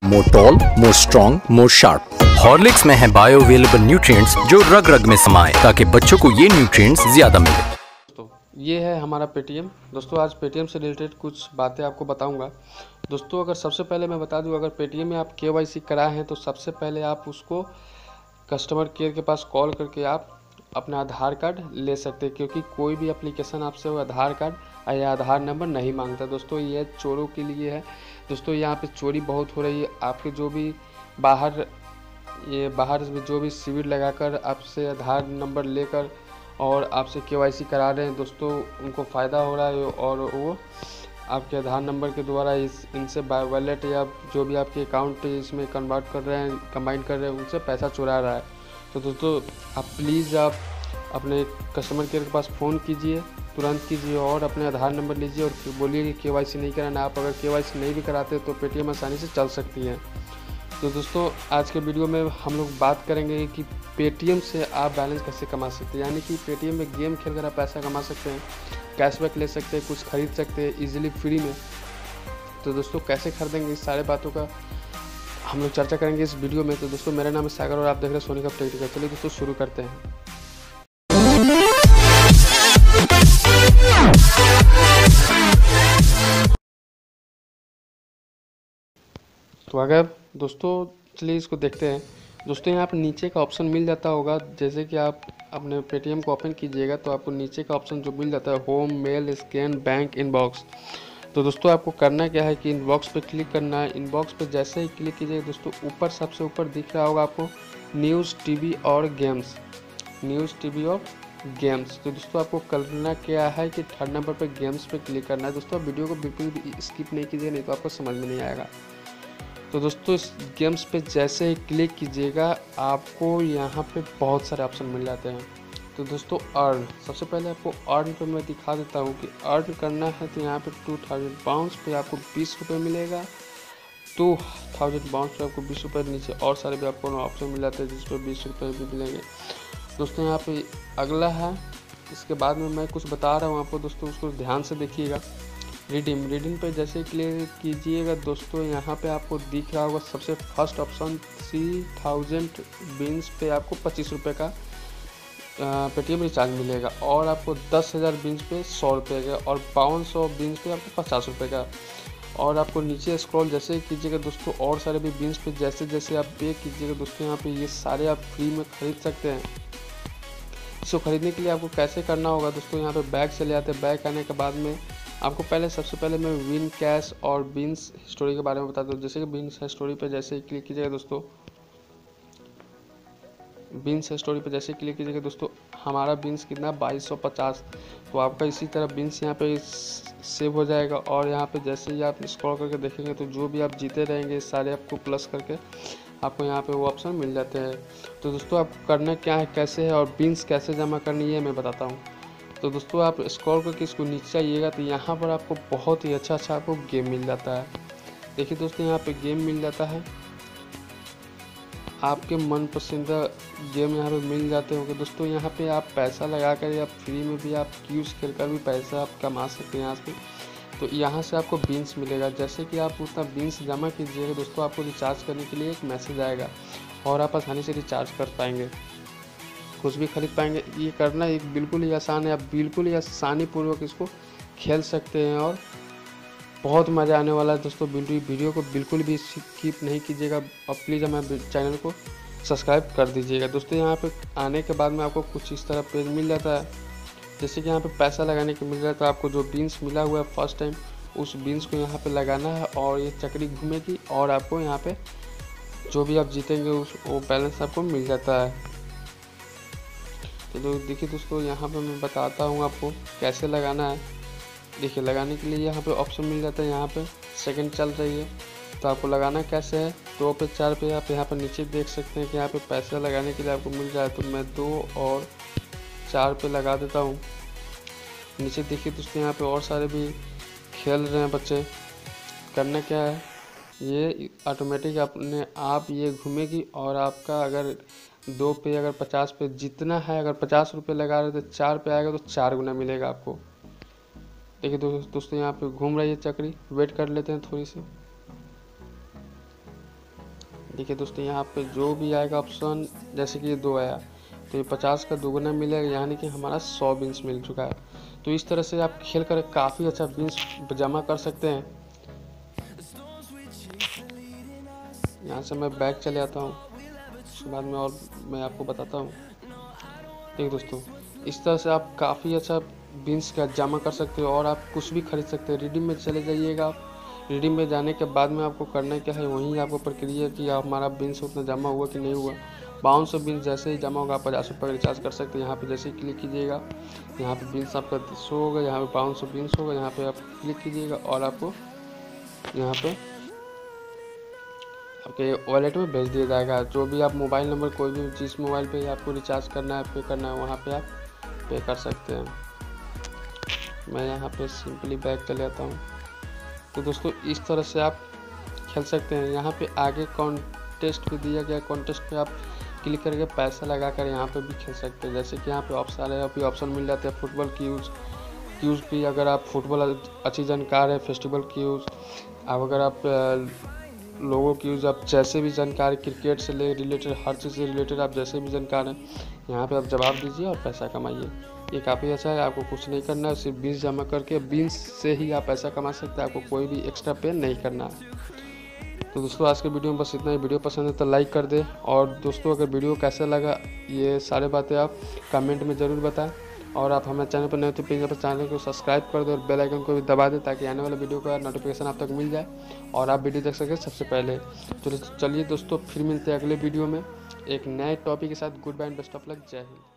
मोर tall, more strong, more sharp. Horlicks में है bio available nutrients जो रग रग में समाए ताकि बच्चों को ये न्यूट्रिएंट्स ज्यादा मिले। दोस्तों ये है हमारा पेटीएम। दोस्तों आज पेटीएम से रिलेटेड कुछ बातें आपको बताऊंगा। दोस्तों अगर सबसे पहले मैं बता दूं, अगर पेटीएम में आप केवाईसी कराए हैं तो सबसे पहले आप उसको कस्टमर केयर के पास कॉल करके आप अपना आधार कार्ड ले सकते हैं, क्योंकि कोई भी एप्लीकेशन आपसे वो आधार कार्ड या आधार नंबर नहीं मांगता। दोस्तों ये चोरों के लिए है। दोस्तों यहाँ पे चोरी बहुत हो रही है। आपके जो भी बाहर जो भी शिविर लगाकर आपसे आधार नंबर लेकर और आपसे केवाईसी करा रहे हैं, दोस्तों उनको फ़ायदा हो रहा है और वो आपके आधार नंबर के द्वारा इनसे वॉलेट या जो भी आपके अकाउंट इसमें कन्वर्ट कर रहे हैं, कंबाइन कर रहे हैं, उनसे पैसा चुरा रहा है। तो दोस्तों आप प्लीज़ आप अपने कस्टमर केयर के पास फ़ोन कीजिए, तुरंत कीजिए और अपने आधार नंबर लीजिए और बोलिए कि केवाईसी नहीं कराना। आप अगर केवाईसी नहीं भी कराते तो पेटीएम आसानी से चल सकती है। तो दोस्तों आज के वीडियो में हम लोग बात करेंगे कि पेटीएम से आप बैलेंस कैसे कमा सकते हैं, यानी कि पेटीएम में गेम खेल कर आप पैसा कमा सकते हैं, कैशबैक ले सकते हैं, कुछ खरीद सकते हैं इजीली फ्री में। तो दोस्तों कैसे खरीदेंगे, इस सारे बातों का हम लोग चर्चा करेंगे इस वीडियो में। तो दोस्तों मेरा नाम है सागर और आप देख रहे हैं सोनी कप टेक्निकल। चलिए दोस्तों शुरू करते हैं। तो अगर दोस्तों चलिए इसको देखते हैं। दोस्तों यहाँ पर नीचे का ऑप्शन मिल जाता होगा, जैसे कि आप अपने पेटीएम को ओपन कीजिएगा तो आपको नीचे का ऑप्शन जो मिल जाता है home, mail, scan, bank, inbox. तो दोस्तों आपको करना क्या है कि इनबॉक्स पे क्लिक करना है। इनबॉक्स पे जैसे ही क्लिक कीजिएगा दोस्तों ऊपर सबसे ऊपर दिख रहा होगा आपको न्यूज़, टीवी और गेम्स, न्यूज़, टीवी और गेम्स। तो दोस्तों आपको करना क्या है कि थर्ड नंबर पे गेम्स पे क्लिक करना है। दोस्तों आप वीडियो को बिल्कुल भी स्किप नहीं कीजिए, नहीं तो आपको समझ में नहीं आएगा। तो दोस्तों इस गेम्स पे जैसे ही क्लिक कीजिएगा आपको यहाँ पे बहुत सारे ऑप्शन मिल जाते हैं। तो दोस्तों अर्न, सबसे पहले आपको अर्न पे मैं दिखा देता हूँ कि अर्न करना है। तो यहाँ पे 2000 बाउंस पे आपको 20 रुपये मिलेगा। 2000 बाउंस पे आपको 20 रुपये, नीचे और सारे भी आपको ऑप्शन मिल जाते हैं जिस पर 20 रुपये भी मिलेंगे। दोस्तों यहाँ पे अगला है, इसके बाद में मैं कुछ बता रहा हूँ आपको, दोस्तों उसको ध्यान से देखिएगा। रिडीम पे जैसे क्लिक कीजिएगा दोस्तों यहाँ पे आपको दिख रहा होगा सबसे फर्स्ट ऑप्शन 3000 बीन्स पे आपको 25 रुपये का पेटीएम रिचार्ज मिलेगा और आपको 10,000 बीन्स पे 100 रुपये का और 500 बीन्स पे आपको 50 रुपये का। और आपको नीचे स्क्रॉल जैसे ही कीजिएगा दोस्तों और सारे भी बीन्स पे जैसे जैसे आप पे कीजिएगा दोस्तों यहाँ पे ये सारे आप फ्री में खरीद सकते हैं। इसको खरीदने के लिए आपको कैसे करना होगा दोस्तों, यहाँ पे बैक चले आते हैं। बैक आने के बाद में आपको सबसे पहले मैं विन कैश और बीन्स स्टोरी के बारे में बता दूँ। जैसे कि बीन्स स्टोरी पे जैसे ही क्लिक कीजिएगा दोस्तों, बीन्स स्टोरी पे जैसे क्लिक कीजिएगा दोस्तों हमारा बीन्स कितना 2250। तो आपका इसी तरह बीन्स यहाँ पे सेव हो जाएगा और यहाँ पे जैसे ही आप स्क्रॉल करके देखेंगे तो जो भी आप जीते रहेंगे सारे आपको प्लस करके आपको यहाँ पे वो ऑप्शन मिल जाते हैं। तो दोस्तों आपको करना क्या है, कैसे है और बीन्स कैसे जमा करनी है मैं बताता हूँ। तो दोस्तों आप स्क्रॉल करके इसको नीचे आइएगा तो यहाँ पर आपको बहुत ही अच्छा आपको गेम मिल जाता है। देखिए दोस्तों यहाँ पे गेम मिल जाता है, आपके मन पसंदीदा गेम यहाँ पे मिल जाते होंगे। दोस्तों यहाँ पे आप पैसा लगाकर या फ्री में भी आप क्यूज खेलकर भी पैसा आप कमा सकते हैं यहाँ से। तो यहाँ से आपको बीन्स मिलेगा, जैसे कि आप उतना बीन्स जमा कीजिएगा दोस्तों आपको रिचार्ज करने के लिए एक मैसेज आएगा और आप आसानी से रिचार्ज कर पाएंगे, कुछ भी खरीद पाएंगे। ये करना एक बिल्कुल ही आसान है, आप बिल्कुल ही आसानी पूर्वक इसको खेल सकते हैं और बहुत मज़ा आने वाला है। दोस्तों वीडियो को बिल्कुल भी स्किप नहीं कीजिएगा और प्लीज़ हमारे चैनल को सब्सक्राइब कर दीजिएगा। दोस्तों यहाँ पे आने के बाद में आपको कुछ इस तरह पेज मिल जाता है, जैसे कि यहाँ पे पैसा लगाने के मिल जाता है। आपको जो बीन्स मिला हुआ है फर्स्ट टाइम उस बीन्स को यहाँ पे लगाना है और ये चक्री घूमेगी और आपको यहाँ पे जो भी आप जीतेंगे वो बैलेंस आपको मिल जाता है। तो देखिए दोस्तों यहाँ पे मैं बताता हूँ आपको कैसे लगाना है। देखिए लगाने के लिए यहाँ पे ऑप्शन मिल जाता है, यहाँ पे सेकंड चल रही है। तो आपको लगाना कैसे है, 2 पे 4 पे आप यहाँ पर नीचे देख सकते हैं कि यहाँ पे पैसा लगाने के लिए आपको मिल जाए। तो मैं 2 और 4 पे लगा देता हूँ। नीचे देखिए दोस्तों यहाँ पे और सारे भी खेल रहे हैं बच्चे। करना क्या है, ये ऑटोमेटिक अपने आप ये घूमेगी और आपका अगर 2 पे अगर 50 पे जितना है, अगर 50 रुपये लगा रहे तो 4 पे आएगा तो 4 गुना मिलेगा आपको। देखिए दोस्तों यहाँ पे घूम रही है चक्री, वेट कर लेते हैं थोड़ी सी। देखिए दोस्तों, यहाँ पे जो भी आएगा ऑप्शन, जैसे कि ये 2 आया तो ये 50 का दोगुना मिलेगा, यानी कि हमारा 100 बीन्स मिल चुका है। तो इस तरह से आप खेल कर काफ़ी अच्छा बीन्स जमा कर सकते हैं। यहाँ से मैं बैक चले आता हूँ, उसके बाद में और मैं आपको बताता हूँ। देखिए दोस्तों, इस तरह से आप काफ़ी अच्छा बीन्स का जमा कर सकते हो और आप कुछ भी खरीद सकते हैं। रिडीम में चले जाइएगा। रिडीम में जाने के बाद में आपको करना क्या है, वहीं आपको प्रक्रिया कि हमारा बीन्स उतना जमा हुआ कि नहीं हुआ। 5200 बीन्स जैसे ही जमा होगा आप 50 रुपये रिचार्ज कर सकते हैं। यहाँ पे जैसे ही क्लिक कीजिएगा, यहाँ पे बीन्स आपका शो होगा, यहाँ पे 5200 बीन्स होगा। यहाँ पे आप क्लिक कीजिएगा और आपको यहाँ पे आपके वॉलेट में भेज दिया जाएगा। जो भी आप मोबाइल नंबर, कोई भी जिस मोबाइल पे आपको रिचार्ज करना है, पे करना है, वहाँ पे आप पे कर सकते हैं। मैं यहाँ पे सिंपली बैक चले आता हूँ। तो दोस्तों, इस तरह से आप खेल सकते हैं। यहाँ पे आगे कॉन्टेस्ट भी दिया गया, कॉन्टेस्ट पे आप क्लिक करके पैसा लगा कर यहाँ पे भी खेल सकते हैं। जैसे कि यहाँ पे ऑप्शन मिल जाते हैं फुटबॉल क्यूज़ भी। अगर आप फुटबॉल अच्छी जानकार है, फेस्टिवल क्यूज़, अब अगर आप लोगों की यूज़, आप जैसे भी जानकारी क्रिकेट से ले रिलेटेड, हर चीज़ से रिलेटेड आप जैसे भी जानकार हैं, यहाँ पे आप जवाब दीजिए और पैसा कमाइए। ये काफ़ी अच्छा है। आपको कुछ नहीं करना है, सिर्फ बीन्स जमा करके बीन्स से ही आप पैसा कमा सकते हैं। आपको कोई भी एक्स्ट्रा पे नहीं करना है। तो दोस्तों, आज के वीडियो में बस इतना ही। वीडियो पसंद है तो लाइक कर दें, और दोस्तों अगर वीडियो कैसा लगा ये सारे बातें आप कमेंट में ज़रूर बताएं। और आप हमारे चैनल पर नए तो प्लीज़ अपने चैनल को सब्सक्राइब कर दें और बेल आइकन को भी दबा दें, ताकि आने वाले वीडियो का नोटिफिकेशन आप तक मिल जाए और आप वीडियो देख सकें सबसे पहले। तो चलिए दोस्तों, फिर मिलते हैं अगले वीडियो में एक नए टॉपिक के साथ। Good bye and best of luck. Jai Hind.